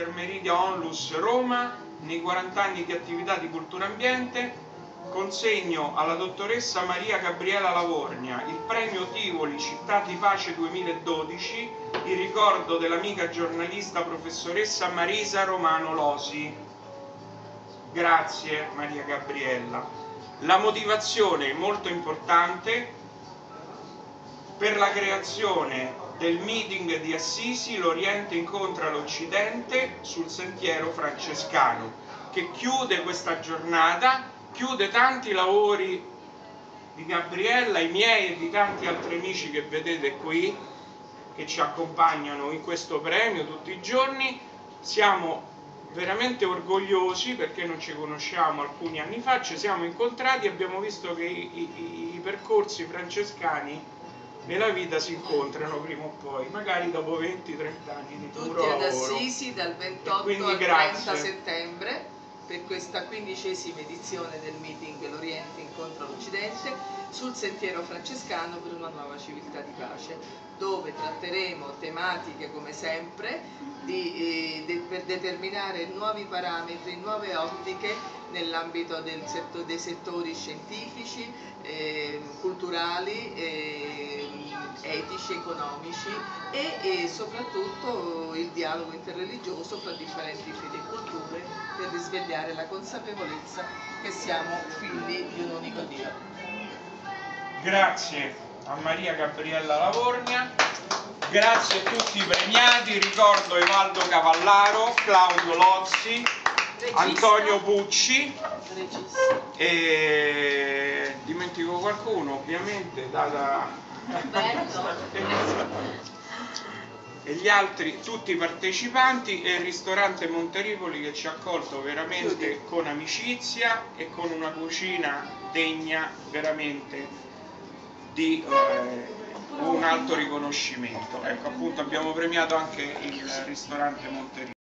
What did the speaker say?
Meridia Onlus Roma, nei 40 anni di attività di cultura ambiente, consegno alla dottoressa Maria Gabriella Lavorgna il premio Tivoli Città di Pace 2012 in ricordo dell'amica giornalista professoressa Marisa Romano Losi. Grazie Maria Gabriella. La motivazione molto importante per la creazione del meeting di Assisi, l'Oriente incontra l'Occidente sul sentiero francescano, che chiude questa giornata, chiude tanti lavori di Gabriella, i miei e di tanti altri amici che vedete qui, che ci accompagnano in questo premio tutti i giorni. Siamo veramente orgogliosi perché non ci conosciamo alcuni anni fa, ci siamo incontrati e abbiamo visto che i percorsi francescani nella vita si incontrano prima o poi, magari dopo 20-30 anni di duro lavoro. Tutti ad Assisi dal 28 al 30 settembre per questa 15ª edizione del meeting L'Oriente incontra l'Occidente sul sentiero francescano per una nuova civiltà di pace, dove tratteremo tematiche come sempre per determinare nuovi parametri, nuove ottiche nell'ambito dei settori scientifici, culturali, etici, economici e soprattutto il dialogo interreligioso fra differenti fedi e culture per risvegliare la consapevolezza che siamo figli di un unico Dio. Grazie a Maria Gabriella Lavorgna, grazie a tutti i premiati, ricordo Evaldo Cavallaro, Claudio Lozzi, regista, Antonio Pucci, e dimentico qualcuno ovviamente, e gli altri, tutti i partecipanti, e il ristorante Monterivoli che ci ha accolto veramente con amicizia e con una cucina degna veramente di un alto riconoscimento. Ecco, appunto abbiamo premiato anche il ristorante Monterivoli.